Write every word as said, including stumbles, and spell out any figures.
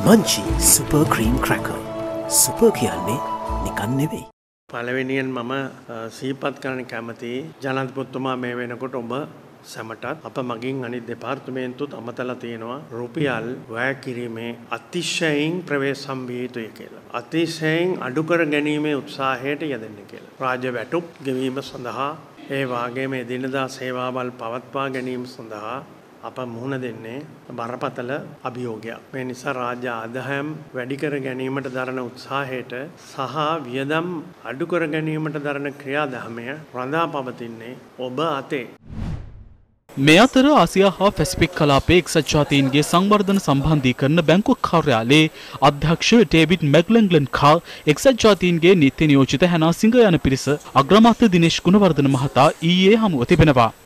Munchie Super Cream Cracker. Super කියන්නේ නිකන් නෙවෙයි. පළවෙනියෙන් මම සීපත් කරන්න කැමති ජනාධිපතිතුමා මේ වෙනකොට ඔබ සැමටත් අප මගින් අනිත් දෙපාර්තමේන්තුත් අමතලා තියෙනවා රුපියල් වැය කිරීමේ අතිශයින් ප්‍රවේශම් විය යුතුයි කියලා. අතිශයින් අඩු කර ගැනීමේ උත්සාහයට යෙදෙන්න කියලා. රාජ්‍ය වැටුප් ගෙවීම සඳහා ඒ වාගේම එදිනදා සේවාවල් පවත්වා ගැනීම සඳහා අප මුහුණ දෙන්නේ බරපතල අභියෝගයක්. මේ නිසා රාජ්‍ය ආදායම් වැඩි කර ගැනීමට දරන උත්සාහයට සහ වියදම් අඩු කර ගැනීමට දරන ක්‍රියාදාමය රඳා පවතින්නේ ඔබ අතේ. මේ අතර ආසියා හා පැසිෆික් කලාපයේ එක්සත් ජාතීන්ගේ සංවර්ධන සම්බන්ධීකරණ බැංකුව කාර්යාලයේ අධ්‍යක්ෂ ඩේවිඩ් මැග්ලන්ග්ලන් කා එක්සත් ජාතීන්ගේ නීති නියෝජිත හැනා සිංහ යන පිරිස අග්‍රාමාත්‍ය දිනේෂ් ගුණවර්ධන මහතා ඊයේ හමුව තිබෙනවා.